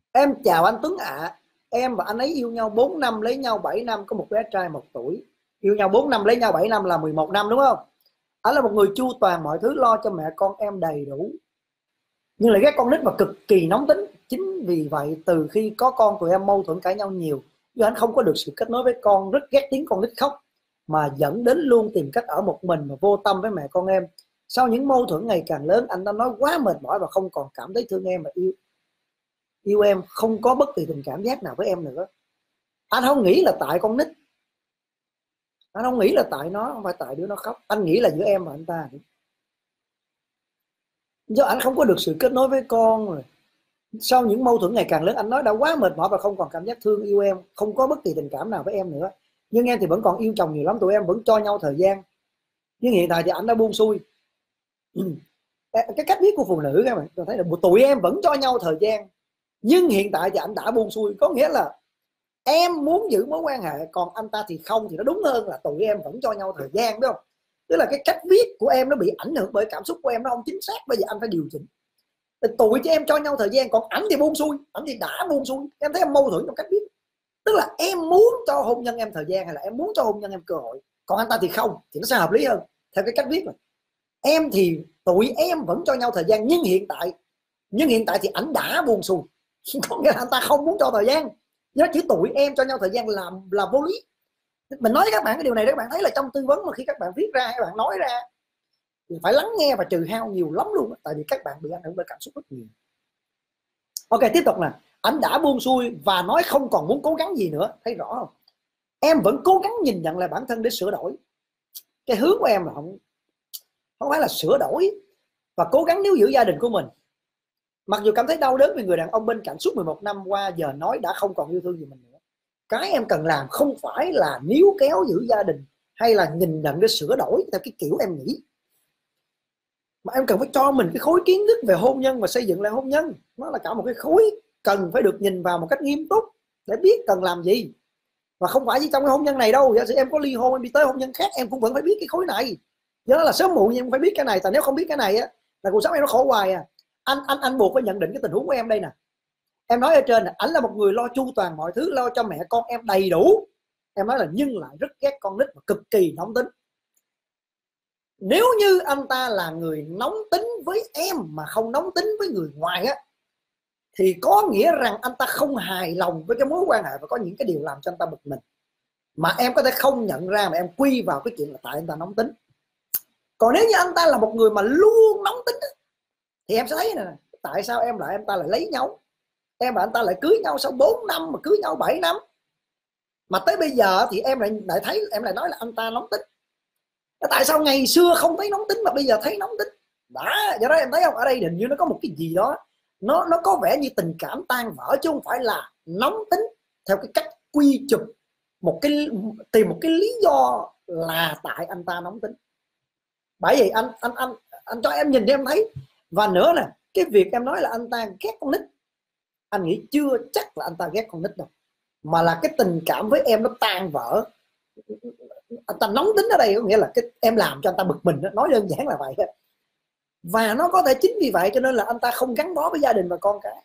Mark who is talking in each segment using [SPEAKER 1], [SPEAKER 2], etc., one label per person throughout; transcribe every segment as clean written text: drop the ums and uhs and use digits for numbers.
[SPEAKER 1] Em chào anh Tuấn ạ. Em và anh ấy yêu nhau 4 năm, lấy nhau 7 năm, có một bé trai 1 tuổi. Yêu nhau 4 năm, lấy nhau 7 năm là 11 năm đúng không? Anh là một người chu toàn mọi thứ, lo cho mẹ con em đầy đủ. Nhưng lại ghét con nít và cực kỳ nóng tính. Chính vì vậy từ khi có con tụi em mâu thuẫn cãi nhau nhiều. Do anh không có được sự kết nối với con, rất ghét tiếng con nít khóc, mà dẫn đến luôn tìm cách ở một mình và vô tâm với mẹ con em. Sau những mâu thuẫn ngày càng lớn, anh đã nói quá mệt mỏi và không còn cảm thấy thương em và yêu em, không có bất kỳ tình cảm giác nào với em nữa. Anh không nghĩ là tại con nít, anh không nghĩ là tại nó, không phải tại đứa nó khóc, anh nghĩ là giữa em và anh ta. Do anh không có được sự kết nối với con rồi. Sau những mâu thuẫn ngày càng lớn, anh nói đã quá mệt mỏi và không còn cảm giác thương yêu em, không có bất kỳ tình cảm nào với em nữa. Nhưng em thì vẫn còn yêu chồng nhiều lắm, tụi em vẫn cho nhau thời gian. Nhưng hiện tại thì anh đã buông xuôi. Cái cách viết của phụ nữ các bạn thấy là tụi em vẫn cho nhau thời gian, nhưng hiện tại thì anh đã buông xuôi. Có nghĩa là em muốn giữ mối quan hệ, còn anh ta thì không. Thì nó đúng hơn là tụi em vẫn cho nhau thời gian, đúng không? Tức là cái cách viết của em nó bị ảnh hưởng bởi cảm xúc của em, nó không chính xác. Bây giờ anh phải điều chỉnh. Tụi cho em cho nhau thời gian, còn ảnh thì buông xuôi, ảnh thì đã buông xuôi. Em thấy em mâu thuẫn trong cách viết. Tức là em muốn cho hôn nhân em thời gian, hay là em muốn cho hôn nhân em cơ hội, còn anh ta thì không, thì nó sẽ hợp lý hơn theo cái cách viết này. Em thì tụi em vẫn cho nhau thời gian, nhưng hiện tại thì ảnh đã buông xuôi. Có nghĩa là anh ta không muốn cho thời gian. Nó chỉ tụi em cho nhau thời gian là vô lý. Mình nói với các bạn cái điều này để các bạn thấy là trong tư vấn mà khi các bạn viết ra, các bạn nói ra thì phải lắng nghe và trừ hao nhiều lắm luôn. Tại vì các bạn bị ảnh hưởng bởi cảm xúc rất nhiều. Ok, tiếp tục nè. Anh đã buông xuôi và nói không còn muốn cố gắng gì nữa. Thấy rõ không? Em vẫn cố gắng nhìn nhận lại bản thân để sửa đổi. Cái hướng của em là không phải là sửa đổi và cố gắng níu giữ gia đình của mình. Mặc dù cảm thấy đau đớn vì người đàn ông bên cạnh suốt 11 năm qua giờ nói đã không còn yêu thương gì mình nữa. Cái em cần làm không phải là níu kéo giữ gia đình hay là nhìn nhận để sửa đổi theo cái kiểu em nghĩ, mà em cần phải cho mình cái khối kiến thức về hôn nhân và xây dựng lại hôn nhân. Nó là cả một cái khối cần phải được nhìn vào một cách nghiêm túc để biết cần làm gì. Và không phải chỉ trong cái hôn nhân này đâu. Giả sử em có ly hôn, em đi tới hôn nhân khác, em cũng vẫn phải biết cái khối này. Do đó là sớm muộn em phải biết cái này. Tại nếu không biết cái này á là cuộc sống em nó khổ hoài à. Anh buộc phải nhận định cái tình huống của em đây nè. Em nói ở trên là ảnh là một người lo chu toàn mọi thứ, lo cho mẹ con em đầy đủ. Em nói là nhưng lại rất ghét con nít và cực kỳ nóng tính. Nếu như anh ta là người nóng tính với em mà không nóng tính với người ngoài á, thì có nghĩa rằng anh ta không hài lòng với cái mối quan hệ và có những cái điều làm cho anh ta bực mình, mà em có thể không nhận ra, mà em quy vào cái chuyện là tại anh ta nóng tính. Còn nếu như anh ta là một người mà luôn nóng tính thì em sẽ thấy nè, tại sao em ta lại lấy nhau, em và anh ta lại cưới nhau sau 4 năm mà cưới nhau 7 năm, mà tới bây giờ thì em lại thấy, em lại nói là anh ta nóng tính. Tại sao ngày xưa không thấy nóng tính mà bây giờ thấy nóng tính? Do đó em thấy không, ở đây hình như nó có một cái gì đó, nó có vẻ như tình cảm tan vỡ, chứ không phải là nóng tính theo cái cách quy chụp tìm một cái lý do là tại anh ta nóng tính. Bởi vì anh cho em nhìn để em thấy. Và nữa nè, cái việc em nói là anh ta ghét con nít, anh nghĩ chưa chắc là anh ta ghét con nít đâu, mà là cái tình cảm với em nó tan vỡ. Anh ta nóng tính ở đây có nghĩa là cái em làm cho anh ta bực mình, nói đơn giản là vậy. Và nó có thể chính vì vậy cho nên là anh ta không gắn bó với gia đình và con cái.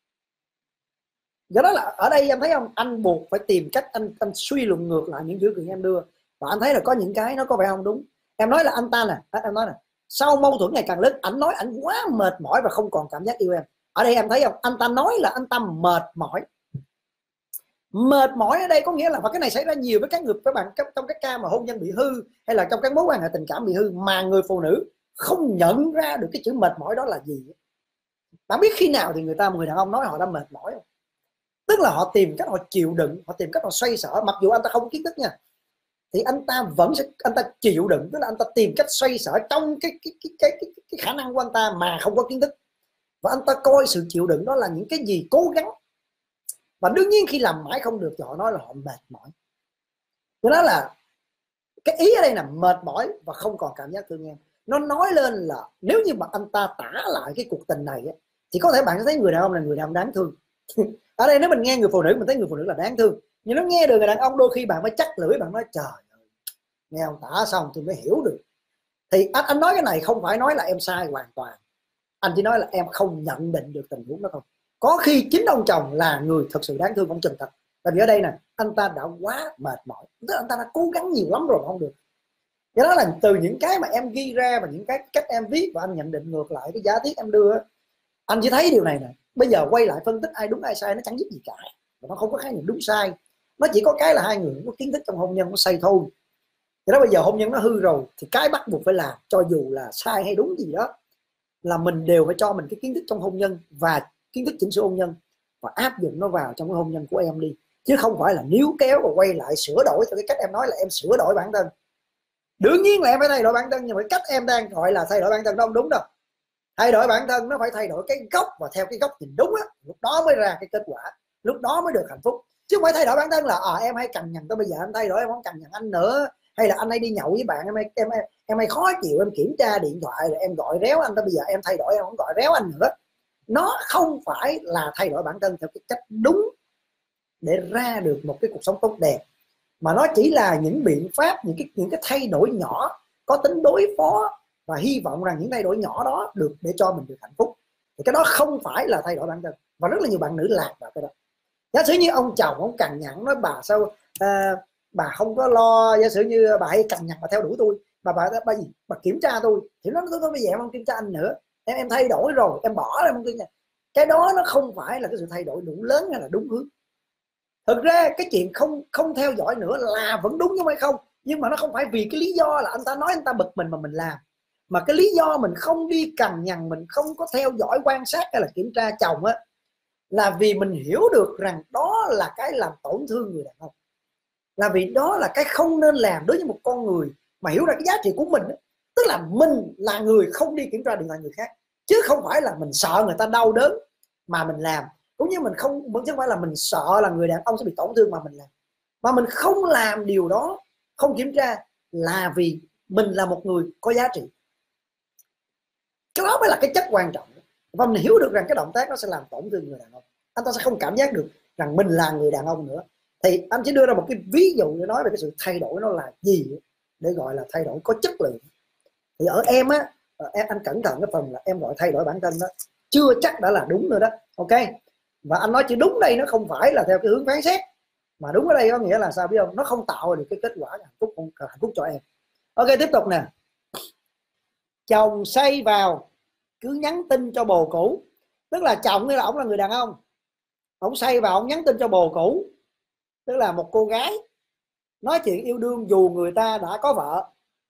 [SPEAKER 1] Do đó là ở đây em thấy không, anh buộc phải tìm cách anh suy luận ngược lại những dữ kiện em đưa, và anh thấy là có những cái nó có vẻ không đúng. Em nói là anh ta nè, em nói nè, sau mâu thuẫn ngày càng lớn, anh nói anh quá mệt mỏi và không còn cảm giác yêu em. Ở đây em thấy không, anh ta nói là anh ta mệt mỏi. Mệt mỏi ở đây có nghĩa là, và cái này xảy ra nhiều với các bạn trong cái ca mà hôn nhân bị hư, hay là trong các mối quan hệ tình cảm bị hư, mà người phụ nữ không nhận ra được cái chữ mệt mỏi đó là gì. Bạn biết khi nào thì người đàn ông nói họ đã mệt mỏi không? Tức là họ tìm cách họ chịu đựng, họ tìm cách họ xoay sở, mặc dù anh ta không có kiến thức nha, thì anh ta chịu đựng, tức là anh ta tìm cách xoay sở trong cái khả năng của anh ta mà không có kiến thức. Và anh ta coi sự chịu đựng đó là những cái gì cố gắng. Và đương nhiên khi làm mãi không được thì họ nói là họ mệt mỏi. Cho đó là cái ý ở đây là mệt mỏi và không còn cảm giác thương em. Nó nói lên là nếu như mà anh ta tả lại cái cuộc tình này thì có thể bạn sẽ thấy người đàn ông là người đàn ông đáng thương. Ở đây nếu mình nghe người phụ nữ, mình thấy người phụ nữ là đáng thương, nhưng nó nghe được người đàn ông, đôi khi bạn phải chắc lưỡi, bạn nói trời ơi, nghe ông tả xong thì mới hiểu được. Thì anh nói cái này không phải nói là em sai hoàn toàn, anh chỉ nói là em không nhận định được tình huống đó không. Có khi chính ông chồng là người thật sự đáng thương ông Trần thật. Tại vì ở đây nè, anh ta đã quá mệt mỏi, tức là anh ta đã cố gắng nhiều lắm rồi mà không được. Cái đó là từ những cái mà em ghi ra và những cái cách em viết và anh nhận định ngược lại cái giả thiết em đưa, anh chỉ thấy điều này nè. Bây giờ quay lại phân tích ai đúng ai sai nó chẳng giúp gì cả, nó không có khái niệm đúng sai, nó chỉ có cái là hai người có kiến thức trong hôn nhân nó xây thôi. Thì đó, bây giờ hôn nhân nó hư rồi thì cái bắt buộc phải làm, cho dù là sai hay đúng gì đó, là mình đều phải cho mình cái kiến thức trong hôn nhân và kiến thức chỉnh sửa hôn nhân và áp dụng nó vào trong cái hôn nhân của em đi, chứ không phải là níu kéo và quay lại sửa đổi theo cái cách em nói là em sửa đổi bản thân. Đương nhiên là em phải thay đổi bản thân, nhưng mà cái cách em đang gọi là thay đổi bản thân đó không đúng đâu. Thay đổi bản thân nó phải thay đổi cái góc và theo cái góc nhìn đúng á, lúc đó mới ra cái kết quả, lúc đó mới được hạnh phúc. Chứ không phải thay đổi bản thân là em hay cằn nhằn tới bây giờ em thay đổi em không cằn nhằn anh nữa, hay là anh hay đi nhậu với bạn em hay khó chịu em kiểm tra điện thoại rồi em gọi réo anh tới bây giờ em thay đổi em không gọi réo anh nữa. Nó không phải là thay đổi bản thân theo cái cách đúng để ra được một cái cuộc sống tốt đẹp, mà nó chỉ là những biện pháp, những cái thay đổi nhỏ có tính đối phó và hy vọng rằng những thay đổi nhỏ đó được để cho mình được hạnh phúc. Thì cái đó không phải là thay đổi bản thân, và rất là nhiều bạn nữ lạc vào cái đó. Giả sử như ông chồng ông cằn nhằn nói bà sao bà không có lo, giả sử như bà hay cằn nhằn bà theo đuổi tôi, bà kiểm tra tôi, thì nó tôi bây giờ em không kiểm tra anh nữa, em thay đổi rồi em bỏ ra không kiểm tra. Cái đó nó không phải là cái sự thay đổi đủ lớn hay là đúng hướng. Thực ra cái chuyện không theo dõi nữa là vẫn đúng nhưng hay không, nhưng mà nó không phải vì cái lý do là anh ta nói anh ta bực mình mà mình làm, mà cái lý do mình không đi cằn nhằn, mình không có theo dõi quan sát hay là kiểm tra chồng á, là vì mình hiểu được rằng đó là cái làm tổn thương người đàn ông, là vì đó là cái không nên làm đối với một con người mà hiểu ra cái giá trị của mình. Tức là mình là người không đi kiểm tra điện thoại người khác, chứ không phải là mình sợ người ta đau đớn mà mình làm, cũng như mình không chứ không phải là mình sợ là người đàn ông sẽ bị tổn thương mà mình làm. Mà mình không làm điều đó, không kiểm tra, là vì mình là một người có giá trị. Cái đó mới là cái chất quan trọng, và mình hiểu được rằng cái động tác nó sẽ làm tổn thương người đàn ông, anh ta sẽ không cảm giác được rằng mình là người đàn ông nữa. Thì anh chỉ đưa ra một cái ví dụ để nói về cái sự thay đổi nó là gì, để gọi là thay đổi có chất lượng. Thì ở em á, anh cẩn thận cái phần là em gọi thay đổi bản thân đó chưa chắc đã là đúng nữa đó, ok. Và anh nói chỉ đúng đây nó không phải là theo cái hướng phán xét, mà đúng ở đây có nghĩa là sao biết không, nó không tạo được cái kết quả hạnh phúc cho em. Ok, tiếp tục nè. Chồng say vào cứ nhắn tin cho bồ cũ, tức là chồng như là ông là người đàn ông, ông say vào ông nhắn tin cho bồ cũ, tức là một cô gái nói chuyện yêu đương dù người ta đã có vợ.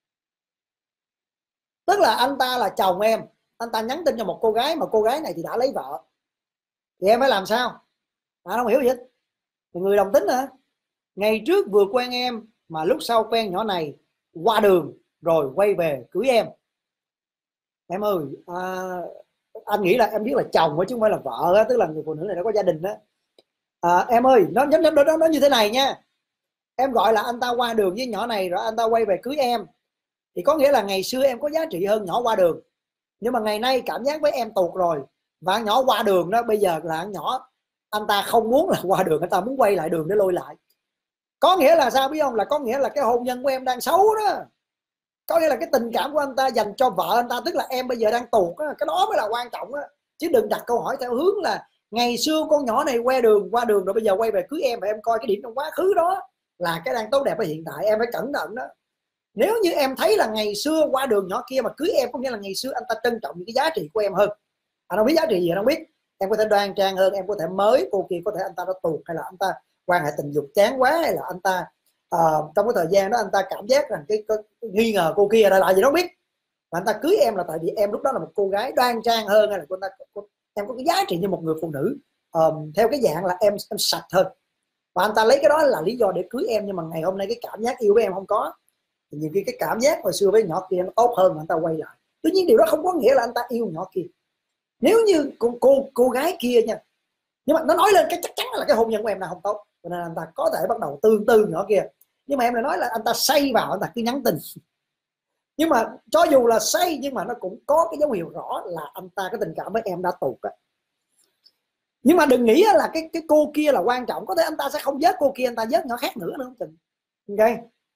[SPEAKER 1] Tức là anh ta là chồng em, anh ta nhắn tin cho một cô gái mà cô gái này thì đã lấy vợ, thì em phải làm sao? Anh không hiểu gì hết. Người đồng tính hả? Ngày trước vừa quen em mà lúc sau quen nhỏ này qua đường rồi quay về cưới em. Em ơi, anh nghĩ là em biết là chồng chứ không phải là vợ đó, tức là người phụ nữ này đã có gia đình đó. Em ơi, nó như thế này nha. Em gọi là anh ta qua đường với nhỏ này rồi anh ta quay về cưới em, thì có nghĩa là ngày xưa em có giá trị hơn nhỏ qua đường, nhưng mà ngày nay cảm giác với em tuột rồi, và nhỏ qua đường đó bây giờ là nhỏ anh ta không muốn là qua đường, anh ta muốn quay lại đường để lôi lại. Có nghĩa là sao biết không? Là có nghĩa là cái hôn nhân của em đang xấu đó. Có nghĩa là cái tình cảm của anh ta dành cho vợ anh ta, tức là em bây giờ đang tuột á, cái đó mới là quan trọng á. Chứ đừng đặt câu hỏi theo hướng là ngày xưa con nhỏ này qua đường rồi bây giờ quay về cưới em, và em coi cái điểm trong quá khứ đó là cái đang tốt đẹp ở hiện tại. Em phải cẩn thận đó. Nếu như em thấy là ngày xưa qua đường nhỏ kia mà cưới em, có nghĩa là ngày xưa anh ta trân trọng những cái giá trị của em hơn. Anh không biết giá trị gì, anh không biết. Em có thể đoan trang hơn, em có thể mới, cô kia có thể anh ta đã tuột, hay là anh ta quan hệ tình dục chán quá, hay là anh ta trong cái thời gian đó anh ta cảm giác rằng cái nghi ngờ cô kia là gì đó không biết, mà anh ta cưới em là tại vì em lúc đó là một cô gái đoan trang hơn, hay là em có cái giá trị như một người phụ nữ theo cái dạng là em sạch hơn, và anh ta lấy cái đó là lý do để cưới em. Nhưng mà ngày hôm nay cái cảm giác yêu với em không có, thì nhiều khi cái cảm giác hồi xưa với nhỏ kia nó tốt hơn mà anh ta quay lại. Tuy nhiên điều đó không có nghĩa là anh ta yêu nhỏ kia. Nếu như cô gái kia nha, nhưng mà nó nói lên cái chắc chắn là cái hôn nhân của em là không tốt, cho nên anh ta có thể bắt đầu tương tư nhỏ kia. Nhưng mà em lại nói là anh ta say vào, anh ta cứ nhắn tin. Nhưng mà cho dù là say nhưng mà nó cũng có cái dấu hiệu rõ là anh ta cái tình cảm với em đã tụt á. Nhưng mà đừng nghĩ là cái cô kia là quan trọng, có thể anh ta sẽ không vớt cô kia, anh ta vớt nhỏ khác nữa không chừng. Ok.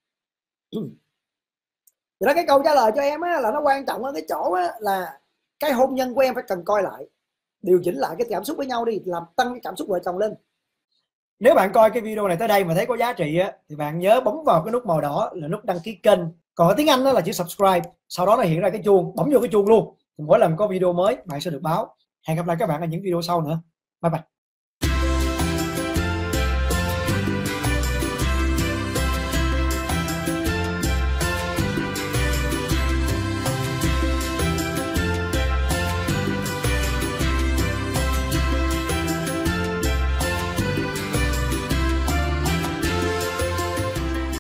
[SPEAKER 1] Thì đó, cái câu trả lời cho em á, là nó quan trọng ở cái chỗ á, là cái hôn nhân của em phải cần coi lại. điều chỉnh lại cái cảm xúc với nhau đi, làm tăng cái cảm xúc vợ chồng lên. Nếu bạn coi cái video này tới đây mà thấy có giá trị á, thì bạn nhớ bấm vào cái nút màu đỏ là nút đăng ký kênh. Còn ở tiếng Anh đó là chữ subscribe, sau đó nó hiện ra cái chuông, bấm vô cái chuông luôn. Mỗi lần có video mới bạn sẽ được báo. Hẹn gặp lại các bạn ở những video sau nữa. Bye bye.